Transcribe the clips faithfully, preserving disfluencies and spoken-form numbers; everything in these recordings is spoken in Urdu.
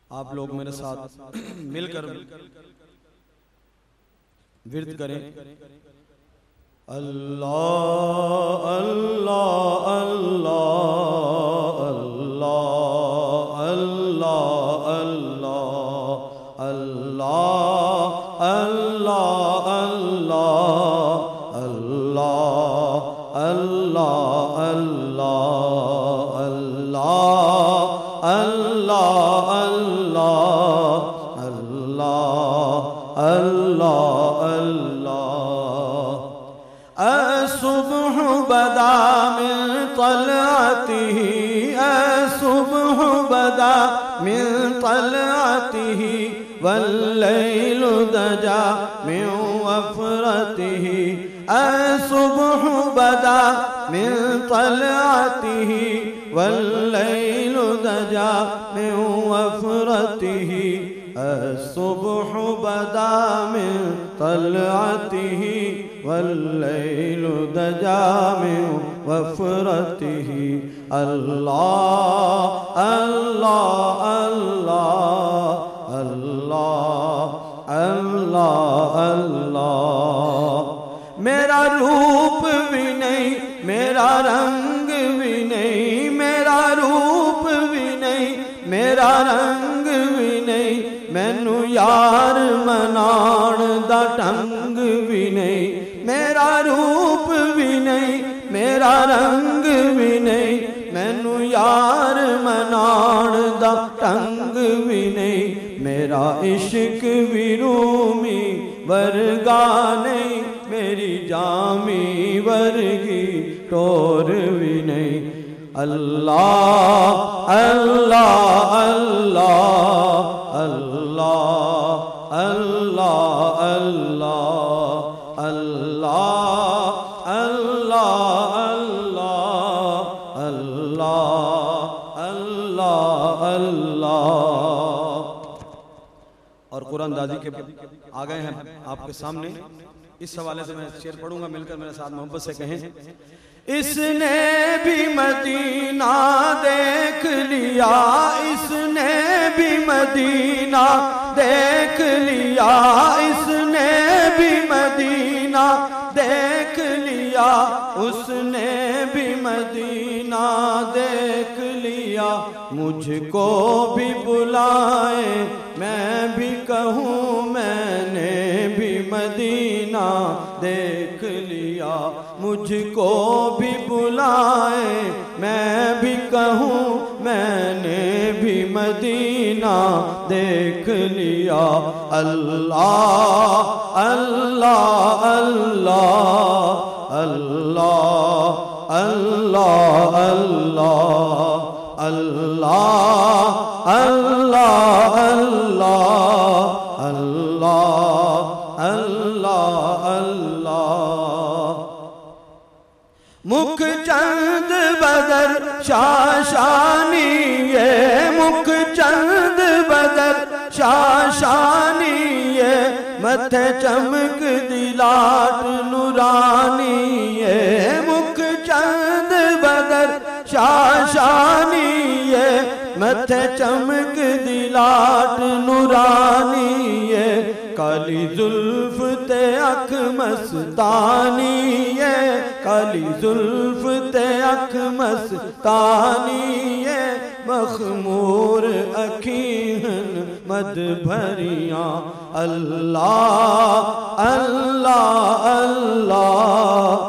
آپ لوگ میرے ساتھ مل کر ورد کریں. اللہ اللہ اللہ اللہ اللہ اللہ اللہ اللہ اللہ اللہ اللہ اللہ اللہ اللہ اللہ اللہ. الصبح بدا من طلعته الصبح بدا من طلعته والليل دجا من وفرته الصبح بدا من طلعته والليل دجا من وفرته الصبح بدا من طلعته والليل دجا من وفرته. اللہ اللہ اللہ اللہ اللہ اللہ. میرا روپ بھی نہیں میرا رنگ بھی نہیں میرا روپ بھی نہیں میرا رنگ بھی نہیں مینو یار منان دا ٹنگ بھی نہیں. میرا روپ بھی نہیں میرا رنگ بھی نہیں مینو یار منان دا ٹنگ بھی نہیں. میرا عشق بھی رومی ورگا نہیں میری جامی ورگی ٹور بھی نہیں. اللہ اللہ اللہ اللہ اللہ اللہ اللہ اللہ اللہ اللہ اللہ. اور قرآن دادی کے آ گئے ہیں آپ کے سامنے. اس حوالے سے میں شعر پڑھوں گا, مل کر میرے ساتھ محبت سے کہیں. اس نے بھی مدینہ دیکھ لیا اس نے بھی مدینہ دیکھ لیا اس نے بھی مدینہ دیکھ لیا اس نے بھی مدینہ دیکھ لیا. مجھ کو بھی بلائے میں بھی کہوں میں نے بھی مدینہ دیکھ لیا. مجھ کو بھی بلائے میں بھی کہوں میں نے بھی مدینہ دیکھ لیا. اللہ اللہ اللہ اللہ اللہ اللہ اللہ اللہ اللہ اللہ اللہ. مکھ چند بدر شاشانی ہے مکھ چند بدر شاشانی ہے متھے چمک دلاٹ نورانی ہے. مکھ چند بدر شاشانی ہے متھے چمک دلاٹ نورانی ہے. کالی زلف تے اکھ مستانی ہے کالی زلف تے اکھ مستانی ہے. مخمور اکھیں مد بھریاں اللہ اللہ اللہ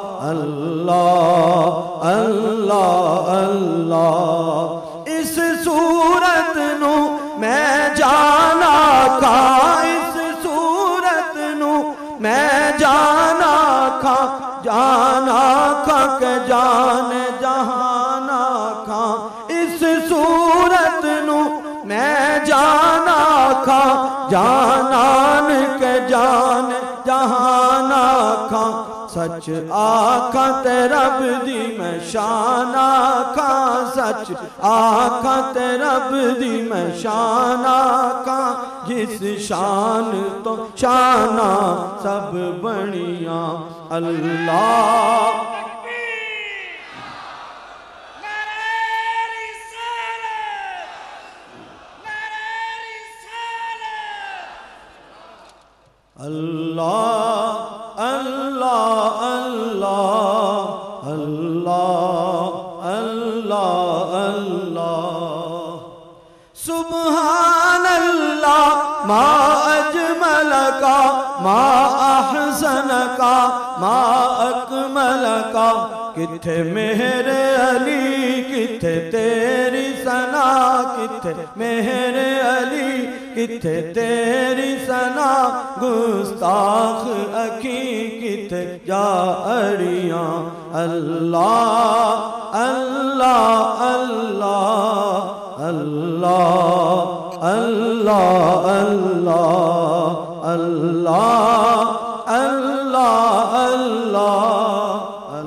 اللہ اللہ اللہ. اس صورت نو میں جانا کھا اس صورت نو میں جانا کھا جانا کھا کہ جان جہانا کھا. اس صورت نو میں جانا کھا جانان کے جان جہانا کھا. سچ آکھاں تے رب دی میں شان آکھاں سچ آکھاں تے رب دی میں شان آکھاں. جس شان تو شاناں سب بنیاں اللہ. نعرہ رسالت نعرہ اللہ اللہ اللہ اللہ اللہ اللہ سبحان اللہ ما اجمل کا ما احسن کا ما اکمل کا کتھے مہر علی کتھے تیری ثنا کتھے مہر علی کتھے تیری ثنا گستاخ اکھی کتھے جا اڑیاں اللہ اللہ اللہ اللہ اللہ اللہ اللہ اللہ اللہ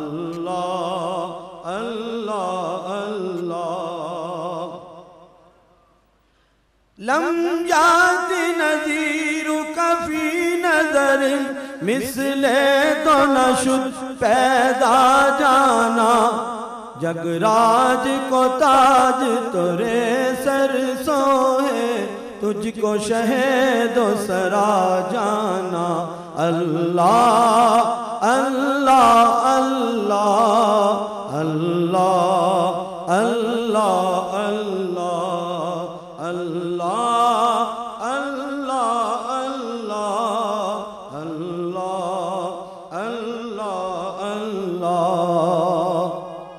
اللہ اللہ اللہ لم یات نظیرک فی نظر مثل تو نشد پیدا جانا جگراج کو تاج تورے سر سوئے تجھ کو شہد و سرا جانا اللہ اللہ اللہ اللہ اللہ اللہ اللہ اللہ اللہ اللہ اللہ اللہ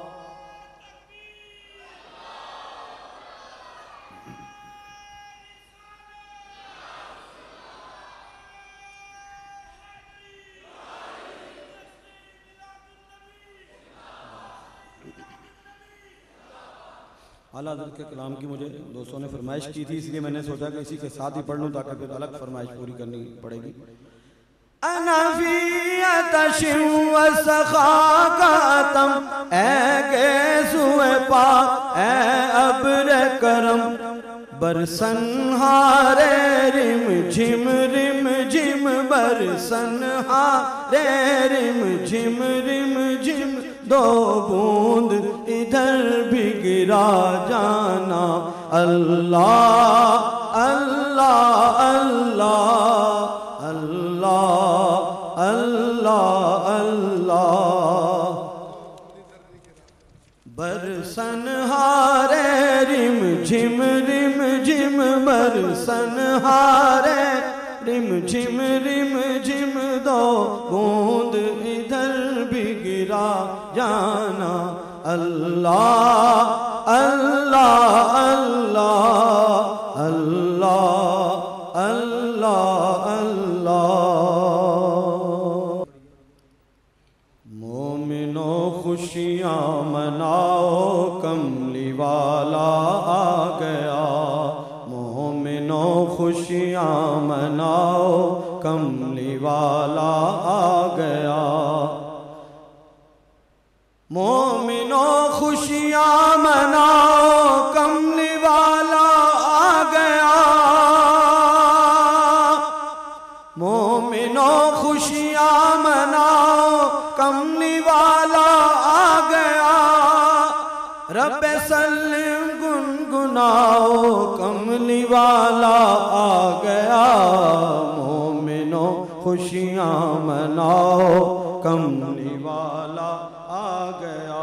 اعلیٰ حضرت کے کلام کی مجھے دوستوں نے فرمائش کی تھی، اس لیے میں نے سوچا کہ اسی کے ساتھ ہی پڑھ لوں تاکہ پھر الگ فرمائش پوری کرنی پڑے گی۔ انا فی عطش و سخا کا عتم اے گیسوئے پاک اے ابر کرم برسن ہارے رم جھم رم جھم برسن ہارے رم جھم رم جھم دو بوند ادھر بھی گرا جانا اللہ اللہ اللہ اللہ اللہ اللہ برسن ہارے رم جھم رم جھم برسن ہارے رم جھم رم جھم دو بوند ادھر بھی گرا جانا اللہ اللہ اللہ اللہ اللہ اللہ مومنو خوشیاں مناؤ کملی والا آ گیا مومنو خوشیاں مناؤ کملی والا آ گیا مومنو خوشیاں مناؤ کملی والا آ گیا مومنو خوشیاں مناؤ کملی والا آ گیا رب سلم گنگناؤ کملی والا آ گیا مومنو خوشیاں مناؤ کملی والا آ گیا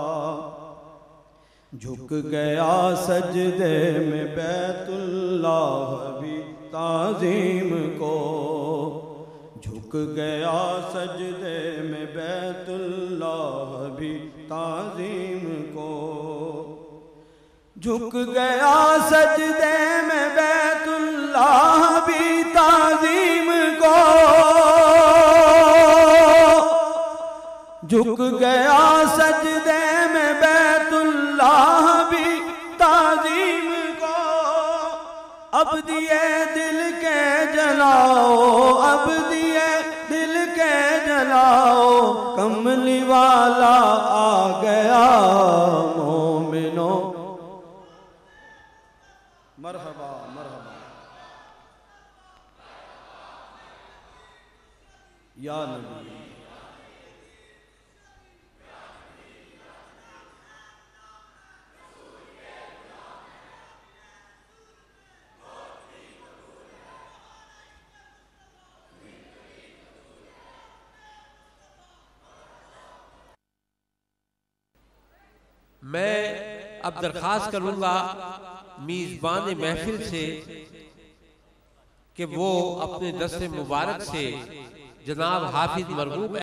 جھک گیا سجدے میں بیت اللہ بھی تعظیم کو جھک گیا سجدے میں بیت اللہ بھی تعظیم کو جھک گیا سجدے میں بیت اللہ بھی تعظیم کو جھک گیا سجدے میں بیت اللہ بھی تعظیم کو اب دیے دل کے جلاؤ اب دیے دل کے جلاؤ کملی والا آ گیا مومنو مرحبا مرحبا یا نبی میں اب درخواست کروں گا میزبان محفل سے کہ وہ اپنے دست مبارک سے جناب حافظ مرغوب